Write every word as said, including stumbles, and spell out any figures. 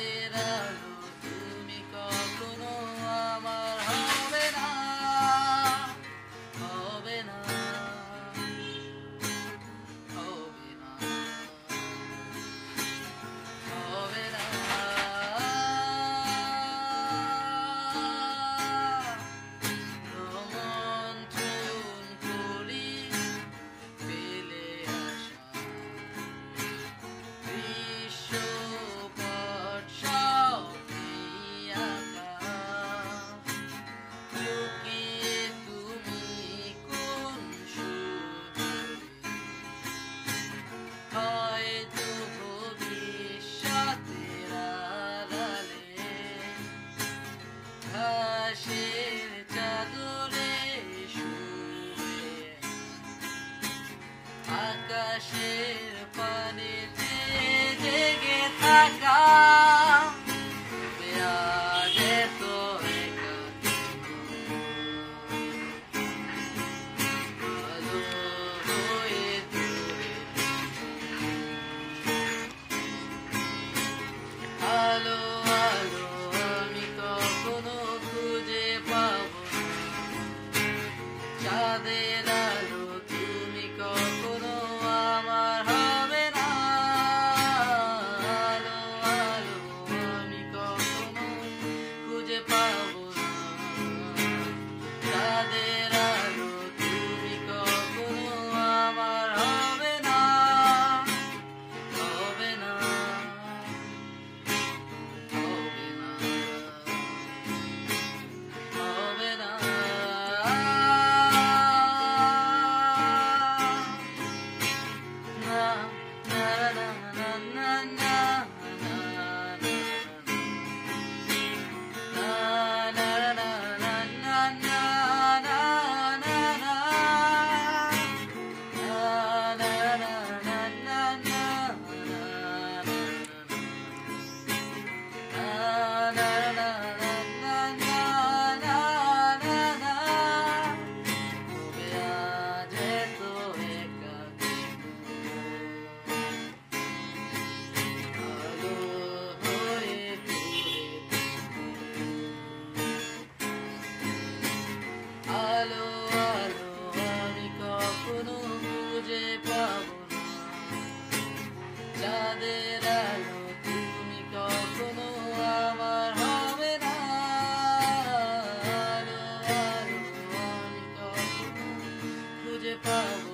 চাঁদের আলো তুমি কখনো আমার হবে না, হবে না, হবে না, হবে না। রোমন্থন করি ফেলে আসা দৃশ্যপট স্বপ্নে আঁকা, লুকিয়ে তুমি কোন সুদূরে, হয়তো ভবিষ্যতের আড়ালে ঘাসের চাদরে শুয়ে আকাশের পানিতে জেগে থাকা আজ এত আলো হয়ে দূরে, আলো আলো আমি কখনো খুঁজে পাবো না, চাঁদের আলো তুমি কখনো আমার হবে না, আলো আলো আমি কখনো খুঁজে পাবো না, চাঁদের আলো তুমি কখনো আমার হবে না, হবে না, হবে না, হবে না। Na na na na na na আলো আলো আমি কখনো খুঁজে পাবো না, চাঁদের আলো তুমি কখনো আমার হবে না, আলো আলো আমি কখনো খুঁজে পাবো